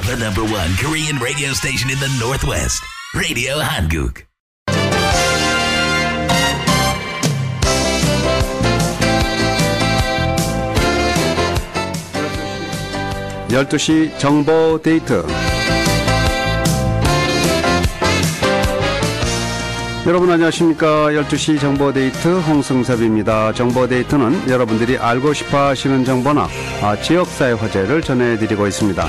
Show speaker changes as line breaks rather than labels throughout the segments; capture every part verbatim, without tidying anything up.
The number one Korean radio station in the Northwest. Radio Hanguk.
열두 시 정보 데이트. 여러분 안녕하십니까. 열두 시 정보 데이트 홍승섭입니다. 정보 데이트는 여러분들이 알고 싶어 하시는 정보나 아, 지역사회 화제를 전해드리고 있습니다.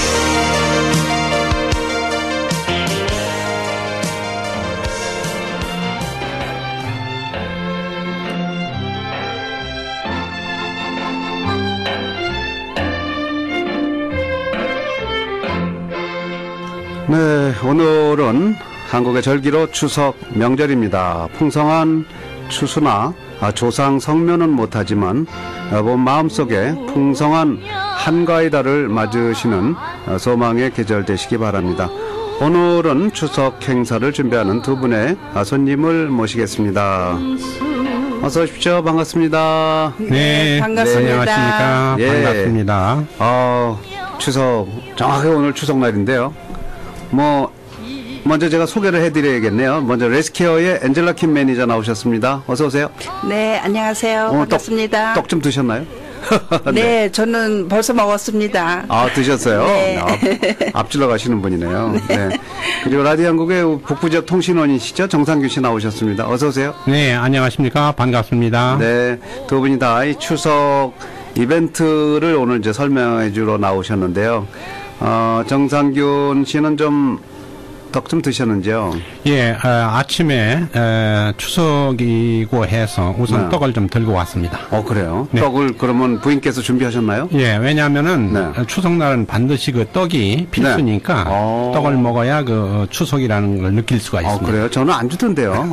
네, 오늘은 한국의 절기로 추석 명절입니다. 풍성한 추수나 조상 성묘는 못하지만 본 마음속에 풍성한 한가위 달을 맞으시는 소망의 계절 되시기 바랍니다. 오늘은 추석 행사를 준비하는 두 분의 손님을 모시겠습니다. 어서 오십시오. 반갑습니다.
네,
반갑습니다.
네, 안녕하십니까.
예.
반갑습니다.
어, 추석, 정확히 오늘 추석날인데요. 뭐 먼저 제가 소개를 해드려야겠네요. 먼저 레스케어의 엔젤라 킴 매니저 나오셨습니다. 어서 오세요.
네, 안녕하세요.
어,
반갑습니다.
떡 좀 드셨나요?
네, 네, 저는 벌써 먹었습니다.
아, 드셨어요?
네.
아, 앞질러 가시는 분이네요. 네. 네. 그리고 라디오 한국의 북부지역 통신원이시죠? 정상규 씨 나오셨습니다. 어서 오세요.
네, 안녕하십니까. 반갑습니다.
네, 두 분이 다 이 추석 이벤트를 오늘 이제 설명해 주러 나오셨는데요. 어, 정상균 씨는 좀 떡 좀 드셨는지요?
예, 어, 아침에 에, 추석이고 해서 우선
네.
떡을 좀 들고 왔습니다.
어, 그래요?
네.
떡을 그러면 부인께서 준비하셨나요?
예, 왜냐하면은
네.
추석날은 반드시 그 떡이 필수니까
네. 어.
떡을 먹어야 그 추석이라는 걸 느낄 수가
어,
있습니다.
그래요? 저는 안 주던데요.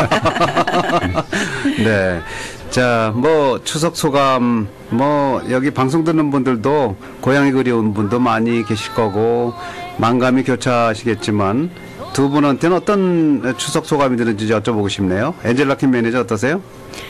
네. 자, 뭐, 추석 소감, 뭐, 여기 방송 듣는 분들도 고향이 그리운 분도 많이 계실 거고, 만감이 교차하시겠지만, 두 분한테는 어떤 추석 소감이 드는지 여쭤보고 싶네요. 엔젤라 킴 매니저 어떠세요?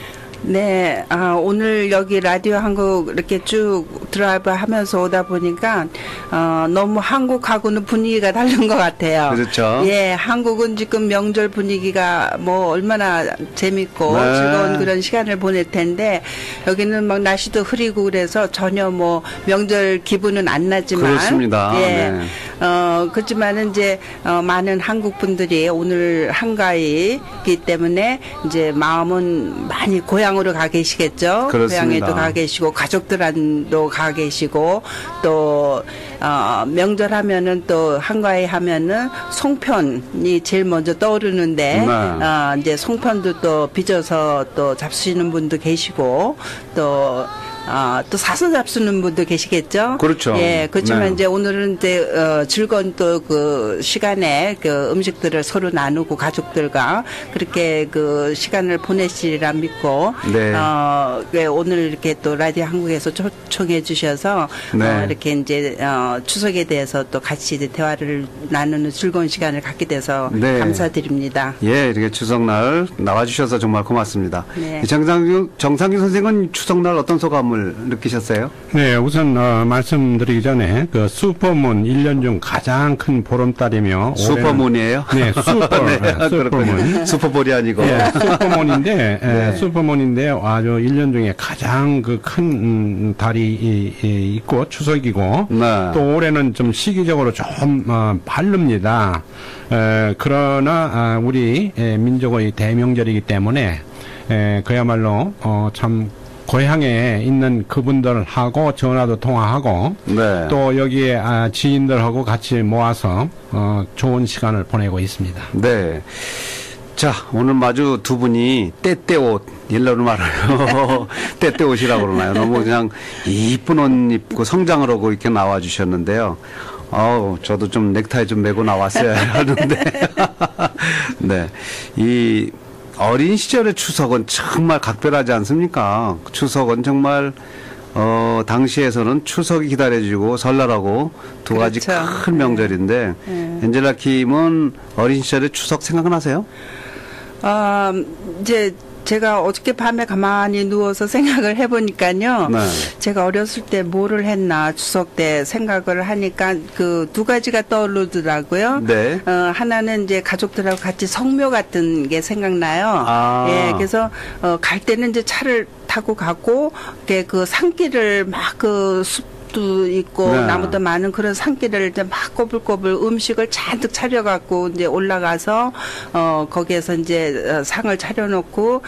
네, 아, 오늘 여기 라디오 한국 이렇게 쭉 드라이브 하면서 오다 보니까, 어, 너무 한국하고는 분위기가 다른 것 같아요.
그렇죠.
예, 한국은 지금 명절 분위기가 뭐 얼마나 재밌고
네.
즐거운 그런 시간을 보낼 텐데, 여기는 막 날씨도 흐리고 그래서 전혀 뭐 명절 기분은 안 나지만.
그렇습니다.
예.
네.
어, 그렇지만은 이제, 어, 많은 한국 분들이 오늘 한가위이기 때문에 이제 마음은 많이 고향으로 가 계시겠죠.
그렇습니다.
고향에도 가 계시고, 가족들한테도 가 계시고, 또, 어, 명절 하면은 또 한가위 하면은 송편이 제일 먼저 떠오르는데,
네.
어, 이제 송편도 또 빚어서 또 잡수시는 분도 계시고, 또, 아, 또 사서 잡수는 분도 계시겠죠?
그렇죠.
예, 그렇지만
네.
이제 오늘은 이제, 어, 즐거운 또 그 시간에 그 음식들을 서로 나누고 가족들과 그렇게 그 시간을 보내시리라 믿고,
네.
어, 예, 오늘 이렇게 또 라디오 한국에서 초청해 주셔서,
네.
어, 이렇게 이제, 어, 추석에 대해서 또 같이 이제 대화를 나누는 즐거운 시간을 갖게 돼서
네.
감사드립니다.
예, 이렇게 추석날 나와주셔서 정말 고맙습니다.
네.
정상규, 정상규 선생은 추석날 어떤 소감을 느끼셨어요?
네, 우선 어, 말씀드리기 전에 그 슈퍼문 일 년 중 가장 큰 보름달이며
슈퍼문이에요?
네, 슈퍼,
네,
네, 슈퍼문.
슈퍼볼이 아니고.
예, 슈퍼문인데,
네.
예, 슈퍼문인데 아주 일 년 중에 가장 그 큰 음, 달이 이, 이, 있고 추석이고
네.
또 올해는 좀 시기적으로 좀 어, 바릅니다. 에, 그러나 아, 우리 에, 민족의 대명절이기 때문에 에, 그야말로 어, 참 고향에 있는 그분들하고 전화도 통화하고
네.
또 여기에 아, 지인들하고 같이 모아서 어, 좋은 시간을 보내고 있습니다.
네. 자, 오늘 마주 두 분이 때때옷, 일러로 말하요. 때때옷이라고 그러나요? 너무 그냥 이쁜 옷 입고 성장을 하고 이렇게 나와주셨는데요. 어우, 저도 좀 넥타이 좀 메고 나왔어야 하는데. 네. 이, 어린 시절의 추석은 정말 각별하지 않습니까? 추석은 정말 어 당시에서는 추석이 기다려지고 설날하고 두 가지
그렇죠.
큰 명절인데
네.
엔젤라 킴은 어린 시절의 추석 생각나세요?
어, 이제 제가 어저께 밤에 가만히 누워서 생각을 해보니까요.
네.
제가 어렸을 때 뭐를 했나 추석 때 생각을 하니까 그 두 가지가 떠오르더라고요.
네.
어, 하나는 이제 가족들하고 같이 성묘 같은 게 생각나요.
아.
예, 그래서 어, 갈 때는 이제 차를 타고 가고 이렇게 그 산길을 막 그 숲 도 있고
네.
나무도 많은 그런 산길을 이제 막 꼬불꼬불 음식을 잔뜩 차려갖고 이제 올라가서 어 거기에서 이제 상을 차려놓고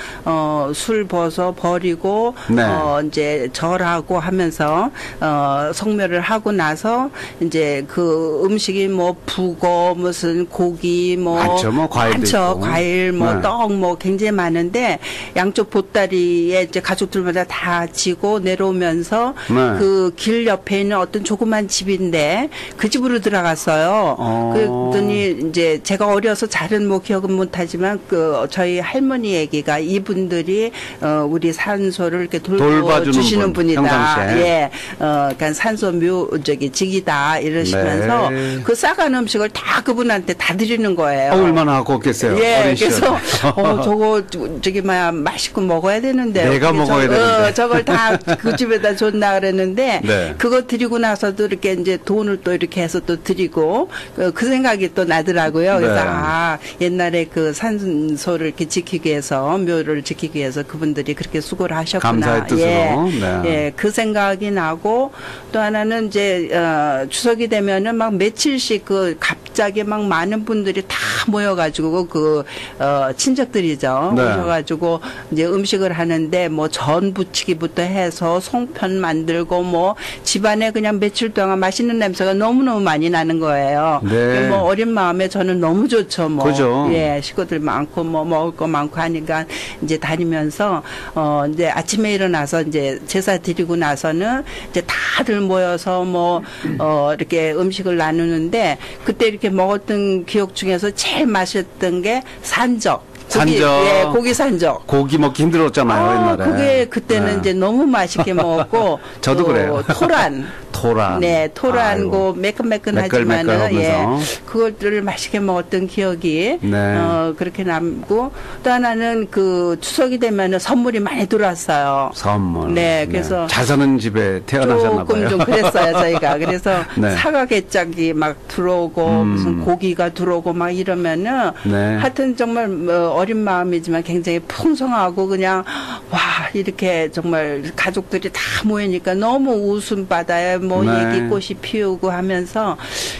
어술 벗어 버리고
네.
어 이제 절하고 하면서 어 성묘를 하고 나서 이제 그 음식이 뭐 북어 무슨 고기 뭐
많죠. 뭐 과일도
많죠.
있고.
과일 뭐
네.
떡 뭐 굉장히 많은데 양쪽 보따리에 이제 가족들마다 다 지고 내려오면서
네.
그 길 옆에 있는 어떤 조그만 집인데 그 집으로 들어갔어요.
어.
그랬더니 이제 제가 어려서 잘은 뭐 기억은 못하지만 그 저희 할머니 얘기가 이분들이 어 우리 산소를 이렇게 돌봐주시는
분,
분이다.
평상시에.
예, 어 그러니까 산소 묘 저기 직이다 이러시면서
네.
그 싸간 음식을 다 그분한테 다 드리는 거예요.
어, 얼마나 곱겠어요.
예,
어린 시절에.
그래서 어 저거 저기 막 맛있고 먹어야 되는데
내가
어떻게
먹어야
저,
되는데.
어, 저걸 다 그 집에다 줬나 그랬는데
네.
그거 드리고 나서도 이렇게 이제 돈을 또 이렇게 해서 또 드리고 그, 그 생각이 또 나더라고요. 그래서
네.
아 옛날에 그 산소를 이렇게 지키기 위해서 묘를 지키기 위해서 그분들이 그렇게 수고를 하셨구나.
감사의 뜻으로.
예,
네.
예, 그 생각이 나고 또 하나는 이제 어, 추석이 되면은 막 며칠씩 그 갑자기 막 많은 분들이 다 모여가지고 그 어, 친척들이죠.
네.
오셔가지고 이제 음식을 하는데 뭐 전 부치기부터 해서 송편 만들고 뭐 집안에 그냥 며칠 동안 맛있는 냄새가 너무너무 많이 나는 거예요.
네.
뭐 어린 마음에 저는 너무 좋죠. 뭐.
그죠.
예, 식구들 많고 뭐 먹을 거 많고 하니까 이제 다니면서 어 이제 아침에 일어나서 이제 제사 드리고 나서는 이제 다들 모여서 뭐 어 이렇게 음식을 나누는데 그때 이렇게 먹었던 기억 중에서 제일 맛있던 게 산적. 고기,
산적.
예, 고기 산적.
고기 먹기 힘들었잖아요,
아,
옛날에.
그게 그때는
네.
이제 너무 맛있게 먹었고
저도
또
그래요.
토란.
토란.
네, 토란고
아이고.
매끈매끈하지만은
매끌매끌하면서.
예, 그것들을 맛있게 먹었던 기억이
네.
어 그렇게 남고 또 하나는 그 추석이 되면은 선물이 많이 들어왔어요.
선물.
네, 그래서
잘 사는 집에 태어나셨나
조금
봐요.
좀 그랬어요 저희가. 그래서
네.
사과 개짝이 막 들어오고
음.
무슨 고기가 들어오고 막 이러면은
네.
하여튼 정말 뭐 어린 마음이지만 굉장히 풍성하고 그냥 와 이렇게 정말 가족들이 다 모이니까 너무 웃음바다에 뭐
네.
얘기꽃이 피우고 하면서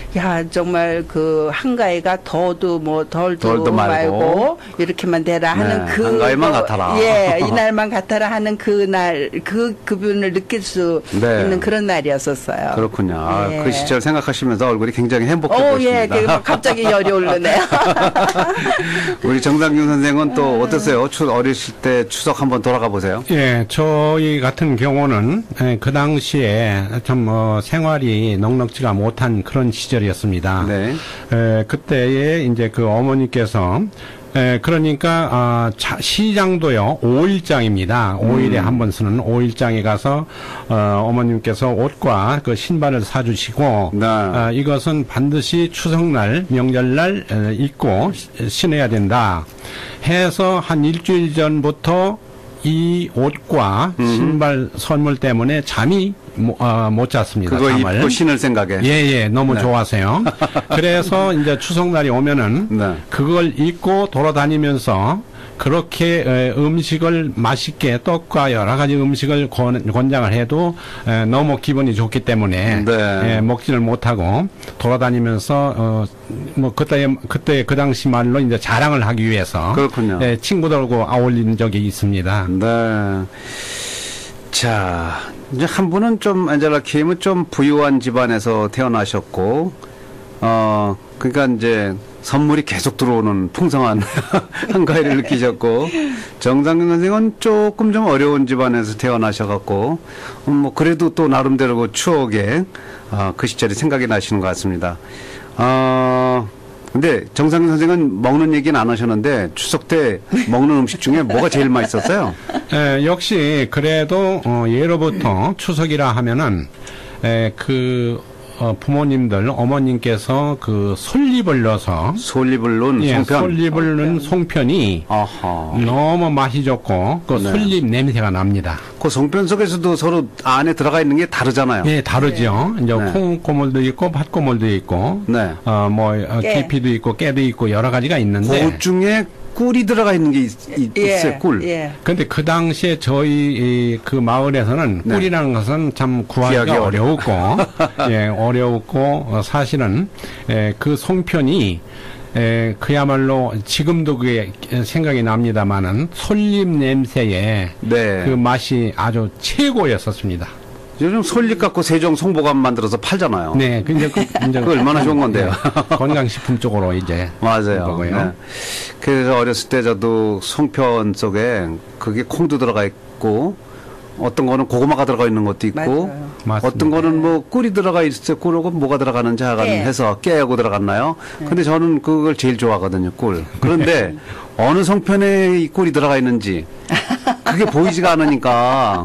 야 정말 그 한가위가 더도 뭐 덜도,
덜도 말고.
말고 이렇게만 되라 하는
네,
그
한가위만
뭐,
같아라.
예 이날만 같아라 하는 그날 그 그분을 느낄 수
네.
있는 그런 날이었었어요.
그렇군요. 아,
예.
그 시절 생각하시면서 얼굴이 굉장히 행복해
오,
보십니다.
예, 그 막 갑자기 열이 오르네요.
우리 정상균 선생은 또 어떠세요? 추, 어리실 때 추석 한번 돌아가 보세요.
예, 저희 같은 경우는 예, 그 당시에 참 뭐 생활이 넉넉지가 못한 그런 시절이었습니다.
네.
에, 그때에 이제 그 어머니께서 에, 그러니까 아, 자, 시장도요 오일장입니다. 오일에 한 번 쓰는 오일장에 가서 어, 어머님께서 옷과 그 신발을 사주시고
네.
아, 이것은 반드시 추석날 명절날 에, 입고 시- 신어야 된다 해서 한 일주일 전부터 이 옷과 신발 선물 때문에 잠이 모- 어, 못 잤습니다.
그거
잠을.
입고 신을 생각에.
예, 예, 너무
네.
좋아서요. 그래서 이제 추석날이 오면은
네.
그걸 입고 돌아다니면서 그렇게 에, 음식을 맛있게 떡과 여러 가지 음식을 권, 권장을 해도 에, 너무 기분이 좋기 때문에
네.
에, 먹지를 못하고 돌아다니면서 어, 뭐 그때 그때 그 당시 말로 이제 자랑을 하기 위해서
그렇군요.
에, 친구들하고 아울린 적이 있습니다.
네. 자, 이제 한 분은 좀, 안젤라 킴은 좀 부유한 집안에서 태어나셨고, 어, 그러니까 이제 선물이 계속 들어오는 풍성한 한가위를 느끼셨고, 정상균 선생은 조금 좀 어려운 집안에서 태어나셔갖고, 음, 뭐, 그래도 또 나름대로 그 추억에, 어, 그 시절이 생각이 나시는 것 같습니다. 어, 근데 정상균 선생은 먹는 얘기는 안 하셨는데, 추석 때 먹는 음식 중에 뭐가 제일 맛있었어요?
에, 역시 그래도 어, 예로부터 추석이라 하면은 에, 그 어, 부모님들, 어머님께서 그 솔잎을 넣어서
솔잎을 넣은
예,
송편.
솔잎을 넣은 송편이
아하.
너무 맛이 좋고 그
네.
솔잎 냄새가 납니다.
그 송편 속에서도 서로 안에 들어가 있는 게 다르잖아요.
예, 다르죠. 이제
네.
콩고물도 있고 팥고물도 있고,
네.
어, 뭐 어,
깨.
계피도 있고 깨도 있고 여러 가지가 있는데.
그 중에 꿀이 들어가 있는 게 있, 있, 있어요. 꿀.
예.
근데 그 당시에 저희 이, 그 마을에서는
네.
꿀이라는 것은 참
구하기
구하기가 어려웠고, 예, 어려웠고 어, 사실은 예, 그 송편이 에, 그야말로 지금도 그게 생각이 납니다만은 솔잎 냄새에
네.
그 맛이 아주 최고였었습니다.
요즘 솔잎 갖고 세종 송보감 만들어서 팔잖아요.
네, 그 이제 그, 이제
그거 얼마나 좋은 건데요.
네, 건강식품 쪽으로 이제
맞아요.
거고요.
네. 그래서 어렸을 때 저도 송편 속에 그게 콩도 들어가 있고 어떤 거는 고구마가 들어가 있는 것도 있고
맞아요.
맞습니다.
어떤 거는 뭐 꿀이 들어가 있어요. 꿀하고 뭐가 들어가는지 하여간
깨.
해서 깨하고 들어갔나요? 근데 저는 그걸 제일 좋아하거든요. 꿀. 그런데 어느 송편에 이 꿀이 들어가 있는지 그게 보이지가 않으니까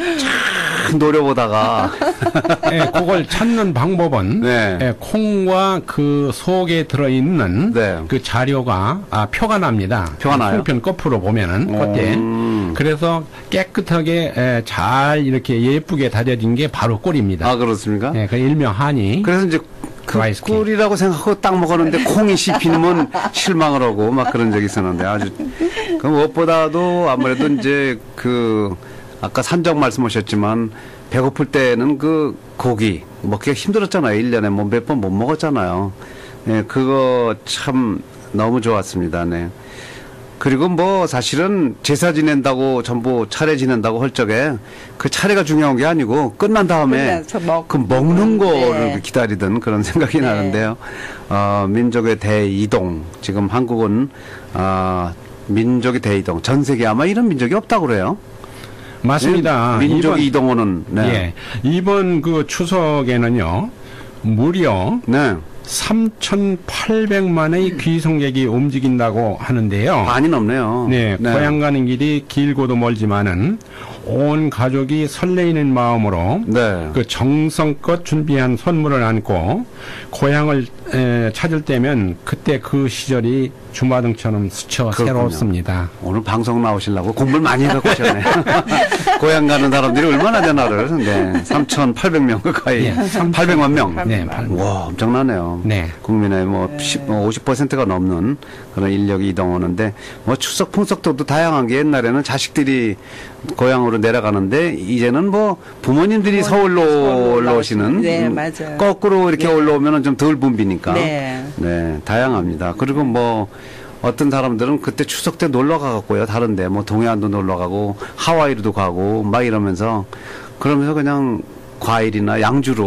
참 노려보다가
예, 그걸 찾는 방법은
네.
예, 콩과 그 속에 들어있는
네.
그 자료가 아, 표가 납니다.
표가 나요?
송편 거꾸로 보면은 그때
음.
그래서 깨끗하게 예, 잘 이렇게 예쁘게 다져진 게 바로 꿀입니다.
아 그렇습니까?
예, 그 일명 한이.
그래서 이제 그
라이스 케이크.
꿀이라고 생각하고 딱 먹었는데 콩이 씹히면 실망을 하고 막 그런 적이 있었는데 아주 그 무엇보다도 아무래도 이제 그 아까 산적 말씀하셨지만 배고플 때는 그 고기 먹기가 힘들었잖아요. 일 년에 뭐 몇 번 못 먹었잖아요. 예, 그거 참 너무 좋았습니다. 네. 그리고 뭐 사실은 제사 지낸다고 전부 차례 지낸다고 할 적에 그 차례가 중요한 게 아니고 끝난 다음에
끝나서 먹-
그 먹는 거를
네.
기다리던 그런 생각이
네.
나는데요. 어, 민족의 대이동 지금 한국은 어, 민족의 대이동 전 세계 아마 이런 민족이 없다고 그래요.
맞습니다.
민족
이번-
이동호는 네.
예, 이번 그 추석에는요 무려
네.
삼천팔백만의 귀성객이 움직인다고 하는데요.
반이 넘네요.
네, 고향 가는 길이 길고도 멀지만은 온 가족이 설레이는 마음으로
네.
그 정성껏 준비한 선물을 안고 고향을 에, 찾을 때면 그때 그 시절이 주마등처럼 스쳐
그렇군요.
새롭습니다.
오늘 방송 나오시려고 공부를 많이 해갖고 오셨네. 고향 가는 사람들이 얼마나 되나를. 네. 삼천팔백 명 가까이.
예,
팔백만 명.
네, 팔-
와, 엄청나네요.
네.
국민의 뭐 십, 뭐 오십 퍼센트가 넘는 그런 인력이 이동하는데 뭐 추석 풍속도 다양한 게 옛날에는 자식들이 고향으로 내려가는데 이제는 뭐 부모님들이 서울로
서울로
올라오시는
네,
음,
맞아요.
거꾸로 이렇게
네.
올라오면은 좀 덜 붐비니까
네.
네, 다양합니다. 그리고 뭐 어떤 사람들은 그때 추석 때 놀러 가갖고요. 다른데 뭐 동해안도 놀러 가고 하와이로도 가고 막 이러면서 그러면서 그냥 과일이나 양주로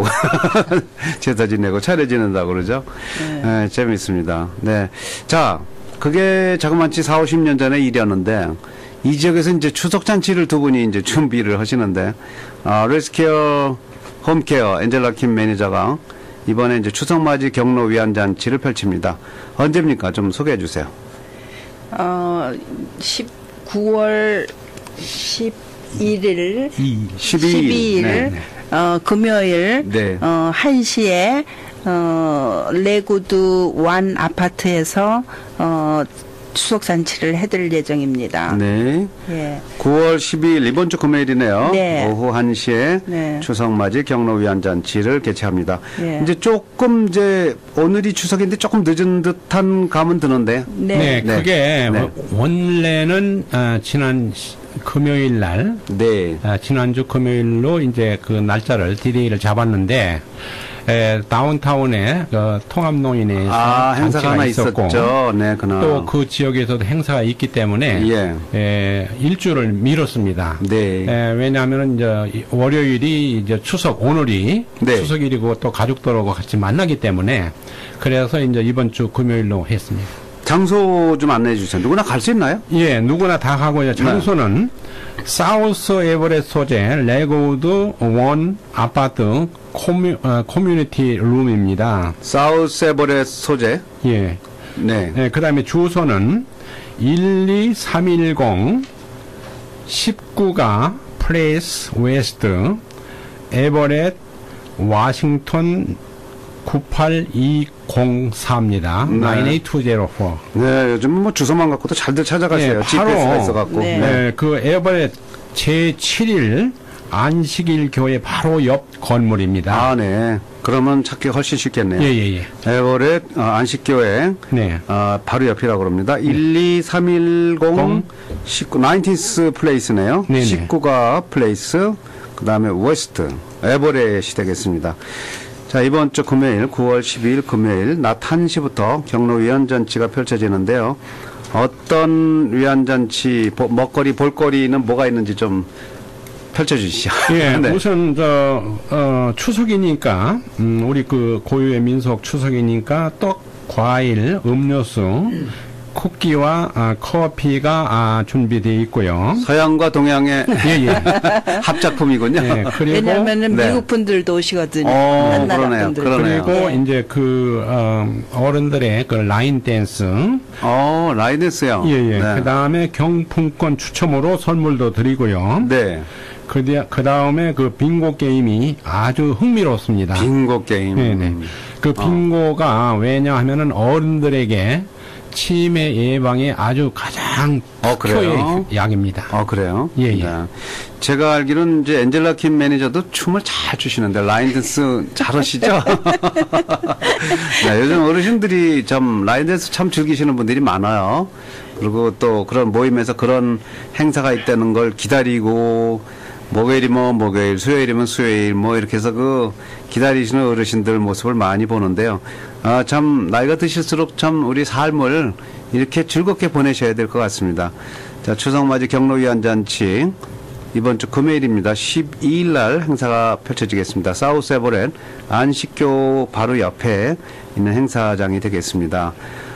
제사 지내고 차례 지낸다고 그러죠. 네. 재밌습니다. 네. 자, 그게 자그마치 사오십 년 전의 일이었는데 이 지역에서 이제 추석 잔치를 두 분이 이제 준비를 하시는데 아, 레스케어 홈케어 엔젤라 킴 매니저가 이번에 이제 추석 맞이 경로 위안 잔치를 펼칩니다. 언제입니까? 좀 소개해 주세요.
어, 구월 십일 일,
십이 일.
일
네.
어, 금요일,
네.
어, 한 시에, 어, 레구드 완 아파트에서, 어, 추석잔치를 해드릴 예정입니다.
네.
예.
구월 십이일 이번 주 금요일이네요.
네.
오후 한 시에
네.
추석 맞이 경로 위안 잔치를 개최합니다.
네.
이제 조금 이제 오늘이 추석인데 조금 늦은 듯한 감은 드는데.
네,
네.
네.
그게
네.
원래는 아, 지난 시- 금요일 날
네.
아, 지난주 금요일로 이제 그 날짜를 디데이를 잡았는데 에, 다운타운에 그 통합농인회에서
아, 행사가
잔치가
하나
있었고
있었죠. 네, 그날.
또 그 지역에서도 행사가 있기 때문에
예.
에, 일주를 미뤘습니다.
네.
에, 왜냐하면 이제 이 월요일이 이제 추석 오늘이
네.
추석일이고 또 가족들하고 같이 만나기 때문에 그래서 이제 이번 주 금요일로 했습니다.
장소 좀 안내해 주세요. 누구나 갈 수 있나요?
예, 누구나 다 가고요. 장소는 사우스 에버렛 소재 레고우드 원 아파트 코뮤, 어, 커뮤니티 룸입니다.
사우스 에버렛 소재.
예.
네.
예, 그 다음에 주소는 일이삼일공 십구가 플레이스 웨스트 에버렛 워싱턴 구팔이공사입니다.
네.
나인에이트이공사.
네, 요즘 뭐 주소만 갖고도 잘들 찾아가세요.
네,
지피에스가
바로,
있어갖고.
네.
네, 그 에버렛 제칠 일 안식일 교회 바로 옆 건물입니다.
아, 네. 그러면 찾기 훨씬 쉽겠네요.
예, 예, 예.
에버렛 어, 안식교회
네.
어, 바로 옆이라고 그럽니다. 일이삼일공 십구 나인틴스 플레이스네요.
네네.
십구가 플레이스, 그 다음에 웨스트 에버렛이 되겠습니다. 자, 이번 주 금요일 구월 십이일 금요일 낮 한 시부터 경로 위안잔치가 펼쳐지는데요. 어떤 위안잔치, 보- 먹거리, 볼거리는 뭐가 있는지 좀 펼쳐주시죠.
예,
네.
우선 저 어, 추석이니까 음, 우리 그 고유의 민속 추석이니까 떡, 과일, 음료수, 쿠키와 아, 커피가 아, 준비되어 있고요.
서양과 동양의
예, 예.
합작품이군요.
예, 그리고
왜냐면은
네.
미국 분들도 오시거든요.
어,
딴 나라
그러네요.
분들.
그러네요.
그리고
네.
이제 그 어, 어른들의 그 라인 댄스,
어, 라이덴스요.
예, 예.
네.
그 다음에 경품권 추첨으로 선물도 드리고요.
네.
그, 그 다음에 그 빙고 게임이 아주 흥미롭습니다.
빙고 게임.
네네. 그 빙고가 왜냐 하면은 어른들에게 치매 예방에 아주 가장
어, 그래요?
특효의 약입니다.
어, 그래요?
예, 예.
네. 제가 알기로는 이제 엔젤라 킴 매니저도 춤을 잘 추시는데 라인댄스 잘하시죠? 네, 요즘 어르신들이 참 라인댄스 참 즐기시는 분들이 많아요. 그리고 또 그런 모임에서 그런 행사가 있다는 걸 기다리고 목요일이면 목요일, 수요일이면 수요일 뭐 이렇게 해서 그 기다리시는 어르신들 모습을 많이 보는데요. 아, 참 나이가 드실수록 참 우리 삶을 이렇게 즐겁게 보내셔야 될 것 같습니다. 자, 추석맞이 경로위안잔치 이번 주 금요일입니다. 십이일 날 행사가 펼쳐지겠습니다. 사우스 에버렛 안식교 바로 옆에 있는 행사장이 되겠습니다.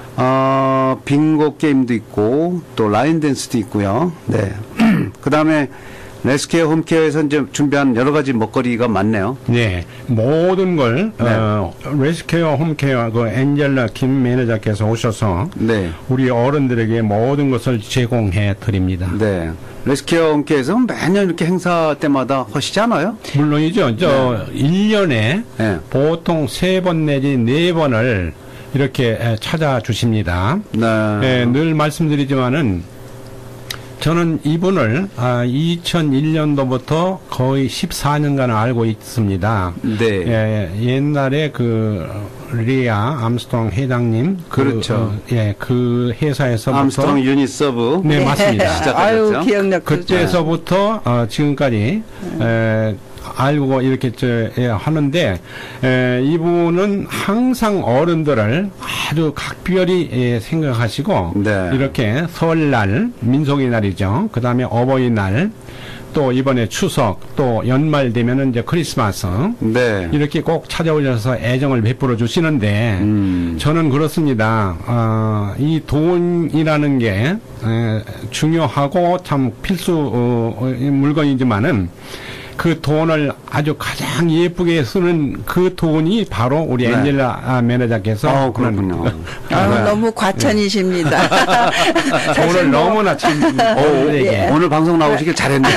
어, 빙고 게임도 있고 또 라인 댄스도 있고요. 네. 그 다음에 레스케어 홈케어에서 이제 준비한 여러 가지 먹거리가 많네요.
네, 모든 걸
네.
어, 레스케어 홈케어 그 엔젤라 김 매니저께서 오셔서
네.
우리 어른들에게 모든 것을 제공해 드립니다.
네. 레스케어 홈케어에서 매년 이렇게 행사 때마다 하시잖아요.
물론이죠. 저 일 년에
네.
보통 세 번 내지 네 번을 이렇게 에, 찾아주십니다.
네.
예, 늘 말씀드리지만은 저는 이분을 아, 이천일 년도부터 거의 십사 년간을 알고 있습니다.
네.
예, 옛날에 그 리아 암스트롱 회장님 그,
그렇죠.
어, 예, 그 회사에서부터
암스트롱 유니서브.
네, 맞습니다.
시작하셨죠?
아유, 기억력.
그때서부터 어, 지금까지 에, 알고 이렇게 저, 예, 하는데 에, 이분은 항상 어른들을 아주 각별히 예, 생각하시고
네.
이렇게 설날 민속의 날이죠. 그 다음에 어버이날 또 이번에 추석 또 연말 되면은 이제 크리스마스
네.
이렇게 꼭 찾아오셔서 애정을 베풀어 주시는데
음.
저는 그렇습니다. 어, 이 돈이라는 게 에, 중요하고 참 필수 어, 어, 물건이지만은 그 돈을 아주 가장 예쁘게 쓰는 그 돈이 바로 우리
네.
엔젤라 아, 매니저께서
어, 그렇군요.
아유,
네.
너무 과찬이십니다.
오늘
뭐
너무나 참
오,
어른들에게
오늘 방송 나오시길 잘했네요.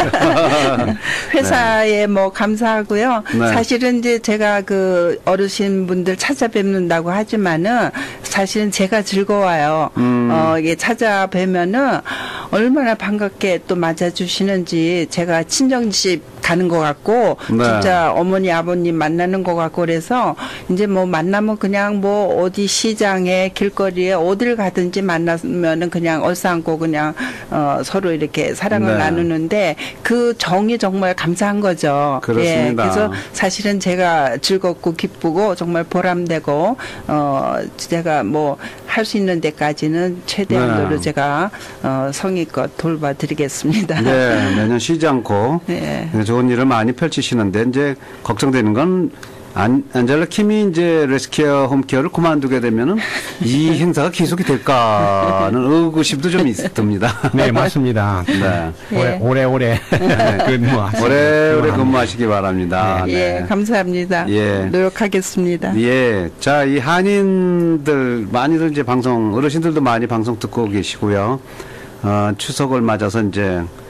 회사에 뭐 감사하고요.
네.
사실은 이제 제가 그 어르신 분들 찾아뵙는다고 하지만은 사실은 제가 즐거워요.
음.
어, 이게 찾아뵈면은 얼마나 반갑게 또 맞아주시는지 제가 친정집 가는 것 같고
네.
진짜 어머니 아버님 만나는 것 같고 그래서 이제 뭐 만나면 그냥 뭐 어디 시장에 길거리에 어딜 가든지 만나면은 그냥 얼싸안고 그냥 어 서로 이렇게 사랑을
네.
나누는데 그 정이 정말 감사한 거죠.
그렇습니다.
예, 그래서 사실은 제가 즐겁고 기쁘고 정말 보람되고 어 제가 뭐 할 수 있는 데까지는 최대한으로
네.
제가 어 성의껏 돌봐드리겠습니다.
네, 매년 쉬지 않고
네.
네, 좋은 일을 많이 펼치시는데 이제 걱정되는 건 안, 안젤라 킴이 이제 레스케어 홈케어를 그만두게 되면은 이 행사가 계속이 될까는 의구심도 좀 있습니다.
네 맞습니다.
네.
오래 오래 오래 근무하시기
오래오래
바랍니다.
근무하시기 바랍니다.
예,
네.
감사합니다.
예.
노력하겠습니다.
예. 자, 이 한인들, 많이들 이제 방송, 어르신들도 많이 방송 듣고 계시고요. 어, 추석을 맞아서 이제,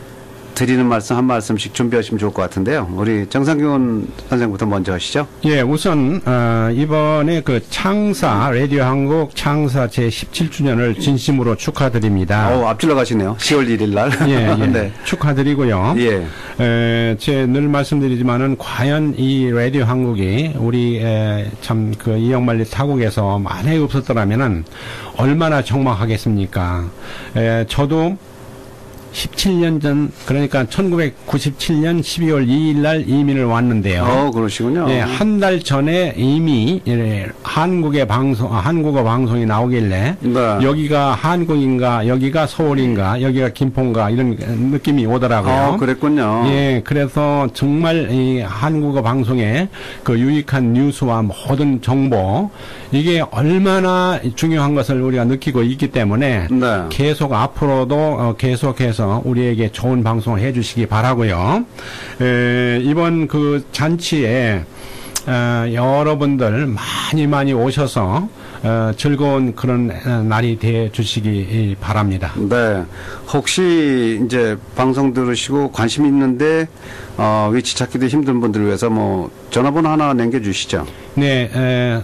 드리는 말씀 한 말씀씩 준비하시면 좋을 것 같은데요. 우리 정상균 선생부터 먼저 하시죠.
예, 우선 어, 이번에 그 창사 라디오 한국 창사 제십칠 주년을 진심으로 축하드립니다.
어, 앞질러 가시네요. 시월 일일 날.
예, 예.
네.
축하드리고요.
예.
에, 제 늘 말씀드리지만은 과연 이 라디오 한국이 우리 참 그 이영만리 타국에서 만약에 없었더라면은 얼마나 적막하겠습니까? 에, 저도 십칠 년 전, 그러니까 천구백구십칠 년 십이월 이일 날 이민을 왔는데요.
어, 그러시군요.
예, 한 달 전에 이미 예, 한국의 방송, 아, 한국어 방송이 나오길래
네.
여기가 한국인가, 여기가 서울인가, 여기가 김포인가 이런 느낌이 오더라고요.
어, 그랬군요.
예, 그래서 정말 이 한국어 방송의 그 유익한 뉴스와 모든 정보 이게 얼마나 중요한 것을 우리가 느끼고 있기 때문에
네.
계속 앞으로도 어, 계속해서 우리에게 좋은 방송을 해주시기 바라고요. 에, 이번 그 잔치에 어, 여러분들 많이 많이 오셔서 어, 즐거운 그런 날이 돼 주시기 바랍니다.
네. 혹시 이제 방송 들으시고 관심 있는데 어, 위치 찾기도 힘든 분들을 위해서 뭐 전화번호 하나 남겨주시죠.
네, 에,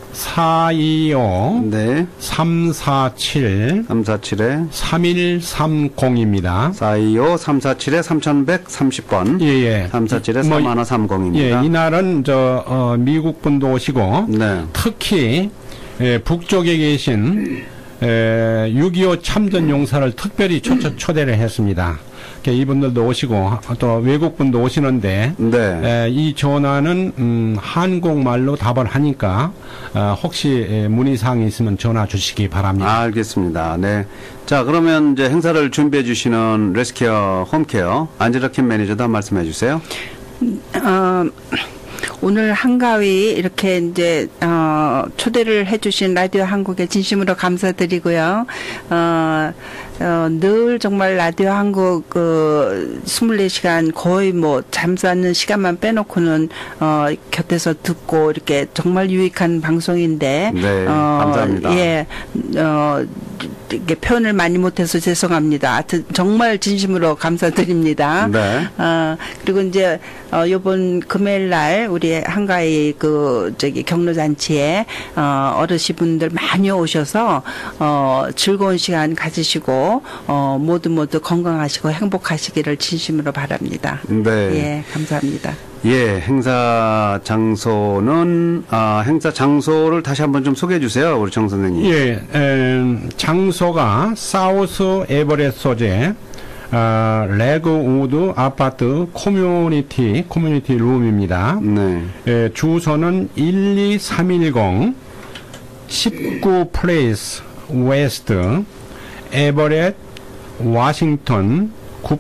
사이오
네.
삼사칠
삼사칠에
삼일삼공입니다.
사이오 삼사칠에 삼천백삼십 번.
예, 예.
삼사칠에
뭐,
삼일삼공입니다.
예, 이날은 저 어, 미국 분도 오시고
네.
특히 예, 북쪽에 계신 에, 육이오 참전 용사를 특별히 초, 초, 초대를 했습니다. 이분들도 오시고 또 외국 분도 오시는데
네.
에, 이 전화는 음, 한국말로 답을 하니까 어, 혹시 에, 문의사항이 있으면 전화 주시기 바랍니다.
아, 알겠습니다. 네. 자, 그러면 이제 행사를 준비해 주시는 레스케어 홈케어 안젤라 킴 매니저도 한 말씀 해주세요.
어, 오늘 한가위 이렇게 이제 어, 초대를 해주신 라디오 한국에 진심으로 감사드리고요. 어, 어, 늘 정말 라디오 한국 그 이십사 시간 거의 뭐 잠자는 시간만 빼놓고는 어, 곁에서 듣고 이렇게 정말 유익한 방송인데.
네,
어,
감사합니다.
예, 어, 이렇게 표현을 많이 못해서 죄송합니다. 하여튼 정말 진심으로 감사드립니다.
네.
어, 그리고 이제 어, 요번 금요일 날 우리 한가위 그 저기 경로잔치에 어, 어르신분들 많이 오셔서 어, 즐거운 시간 가지시고 어, 모두 모두 건강하시고 행복하시기를 진심으로 바랍니다.
네.
예, 감사합니다.
예, 행사 장소는 아, 행사 장소를 다시 한번 좀 소개해 주세요, 우리 정 선생님.
예, 에, 장소가 사우스 에버렛 소재 어, 레그우드 아파트 커뮤니티 커뮤니티 룸입니다.
네.
에, 주소는 일이삼일공 십구 플레이스 웨스트 에버렛 워싱턴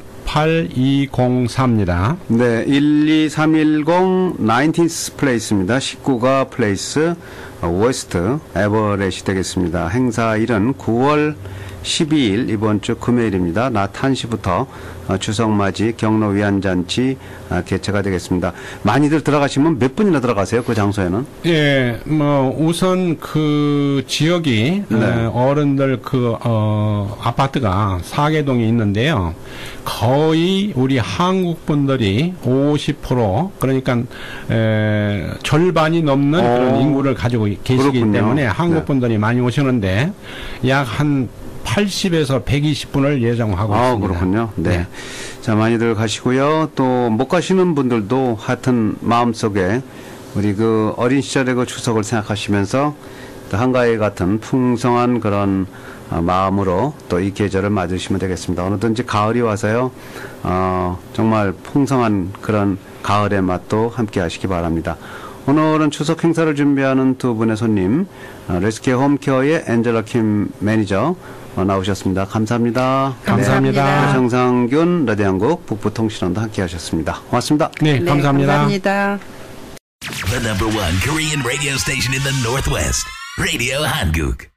구팔이공사입니다.
네, 일이삼일공 나인틴스 플레이스입니다. 십구가 플레이스 웨스트 에버렛이 되겠습니다. 행사일은 구월 십이일 이번 주 금요일입니다. 낮 한 시부터 추석맞이 경로위안잔치 개최가 되겠습니다. 많이들 들어가시면 몇 분이나 들어가세요? 그 장소에는?
예, 뭐 우선 그 지역이
네.
에, 어른들 그 어, 아파트가 사개동이 있는데요. 거의 우리 한국 분들이 오십 퍼센트 그러니까 에, 절반이 넘는
어,
그런 인구를 가지고 계시기
그렇군요.
때문에 한국
네.
분들이 많이 오시는데 약 한 팔십에서 백이십 분을 예정하고
아,
있습니다.
그렇군요. 네.
네.
자, 많이들 가시고요. 또 못 가시는 분들도 하여튼 마음속에 우리 그 어린 시절의 그 추석을 생각하시면서 또 한가위 같은 풍성한 그런 어, 마음으로 또 이 계절을 맞으시면 되겠습니다. 어느든지 가을이 와서요. 어, 정말 풍성한 그런 가을의 맛도 함께 하시기 바랍니다. 오늘은 추석 행사를 준비하는 두 분의 손님, 어, 레스케어 홈케어의 엔젤라 킴 매니저 어, 나오셨습니다. 감사합니다.
감사합니다.
네, 정상균 라디오 한국 북부통신원도 함께 하셨습니다. 고맙습니다.
네,
네,
감사합니다.
감사합니다.
The number one Korean radio station in the Northwest, Radio Hanguk.